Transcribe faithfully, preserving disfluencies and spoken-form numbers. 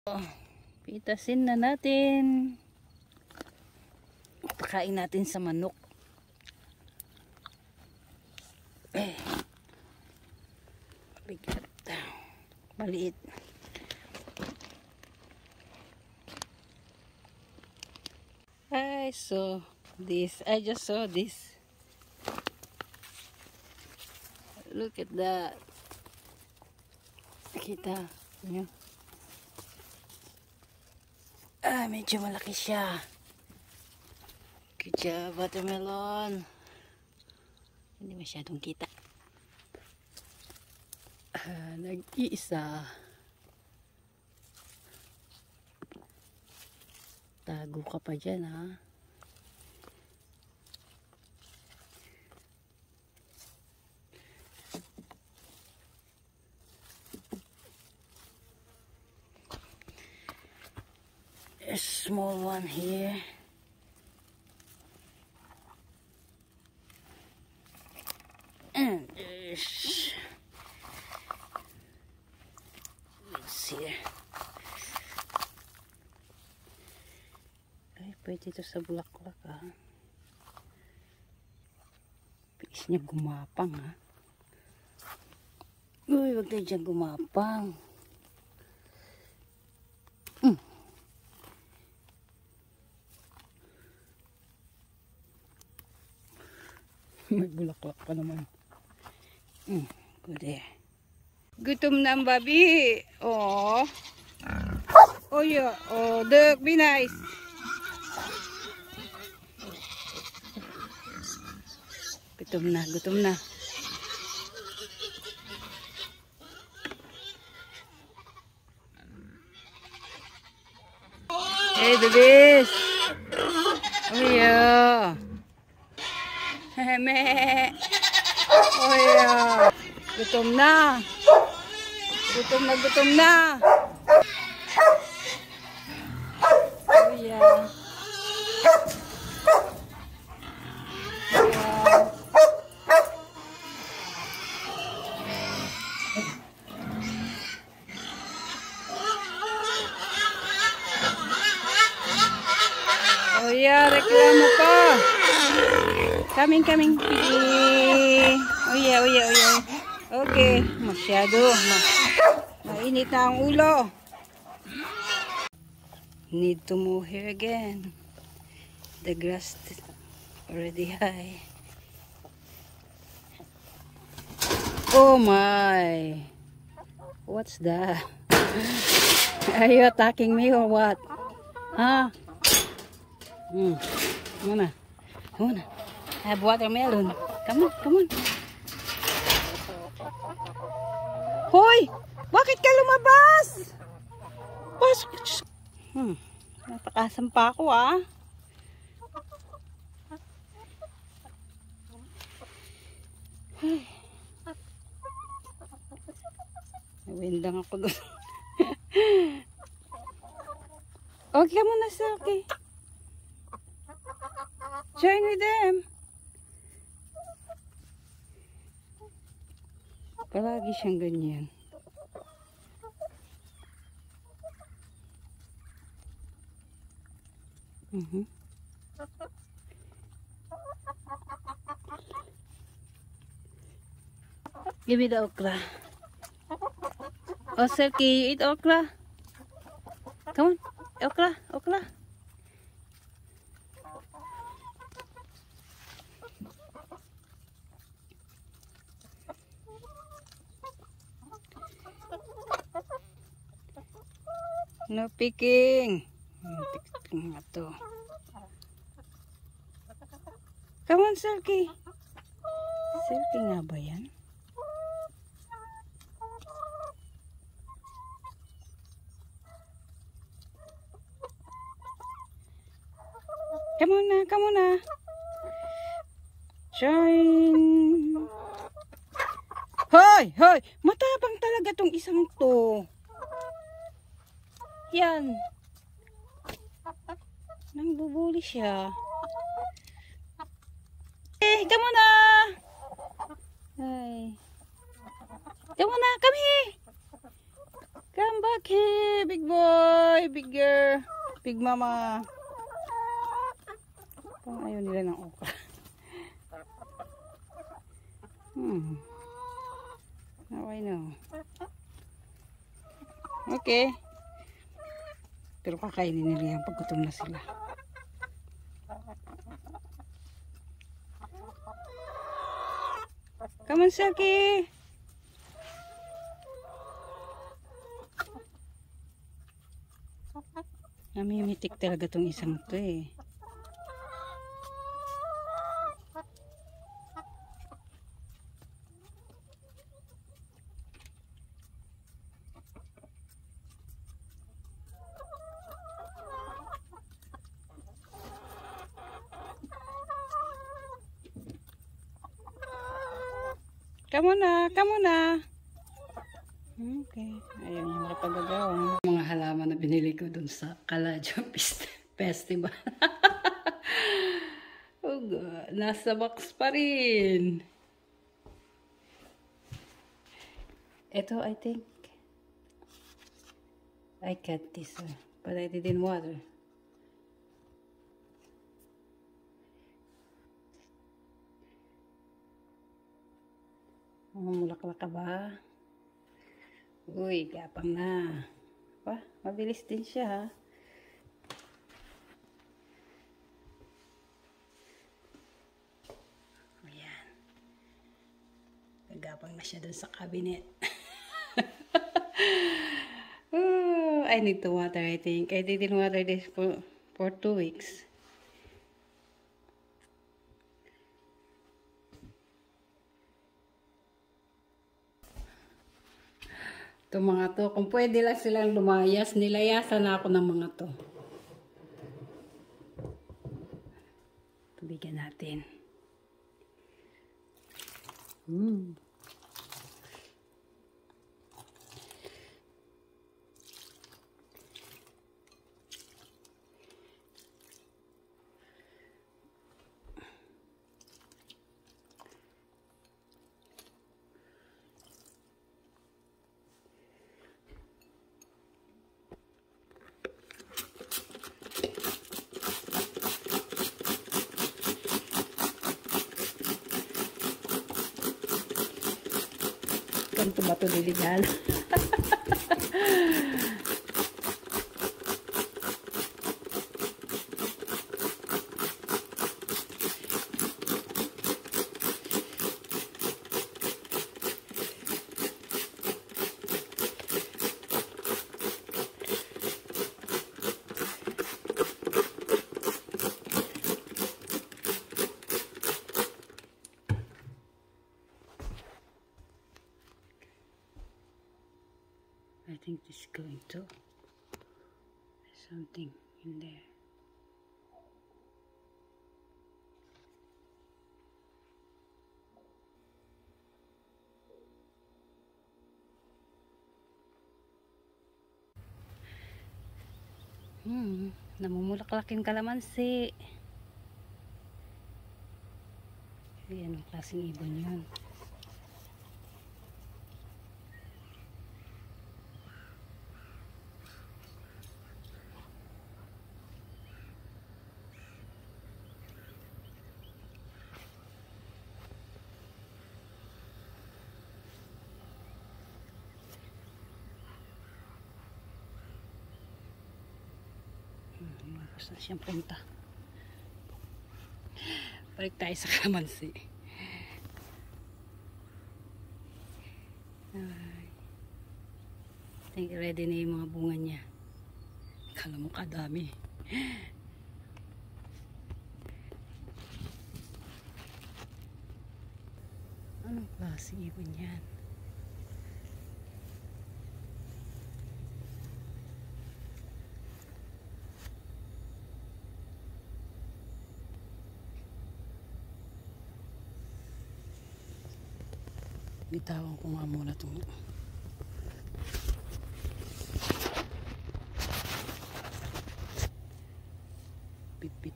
Pitasin na natin. Pakain natin sa manok. Eh. Bigat. Maliit. I saw this. I just saw this. Look at that. Kita nyo. Ah, medyo malaki siya. Good job, watermelon. Hindi masyadong kita. Ah, nag-iisa. Tago ka pa dyan, ha? A small one here. And there's this here. Ay, pwede ito sa bulaklak, ha? Bilis niya gumapang, ha? Uy, wag tayo dyan gumapang. Mm. May bulaklak pa naman. Mm, good eh. Gutom na ang babi. Oh. Oh yeah. Oh, duck, be nice. Gutom na, gutom na. Hey, babies. Oh yeah. Heme. Oh yeah. Gutom na. Gutom na, gutom na. Oh yeah. Oh yeah, reklamo pa. Coming, coming. Oh yeah, oh yeah, oh yeah. Okay, masyado. Ma Mainit na ang ulo. Need to move here again. The grass is already high. Oh my. What's that? Are you attacking me or what? Huh? Hmm. Come on. Come on. I have watermelon. Come on, come on. Hoy! Bakit ka lumabas? Pasok. Hmm. Napakasampa ako, ah. Ay. Nawindang ako doon. Okay mo na sa okay. Join with them. Palagi siyang ganyan. Mm-hmm. Give me the okra. Oh, Silky, you eat okra? Come on, okra, okra. No picking. No picking nga to. Come on, Silky. Silky nga ba yan? Come on na, come on na. Join. Hoy, hoy. Matapang talaga tong isang to. Yan. Nangbubuli siya. Eh, come on na. Ay. Come on na, come here. Come back here, big boy. Hi, big girl. Big mama. Parang ayaw nila ng okra. Hmm. Now I know. Okay. Pero kakainin nila yan pag gutom na sila. Come on, Saki. Namimitik talaga tong isang to eh. Come on na, come on na. Okay, ayaw niya makapagagawa. Mga halaman na binili ko dun sa Kaladyo Festival. Oh God, nasa box pa rin. Ito, I think, I cut this one, but I didn't water. Mulaklak ka ba? Uy, gapang na. Pa, mabilis din siya ha. Ayan. Gagapang na siya dun sa cabinet. Oh, I need to water, I think. I didn't water this for, for two weeks. Itong mga to, kung pwede lang silang lumayas, nilayasan na ako ng mga to. Tubigan natin. Hmm. Ganito ba ito liligal? I think this is going to there's something in there. Hmm, namumulaklakin kalamansi. Ayan, ang klaseng ibon yun. Saan siyang punta? Balik tayo sa kalamansi. Ay. I think ready na yung mga bunga niya. Kala mo kadami. Anong klase ibon yan? Bitawan ko nga muna itong bit-bit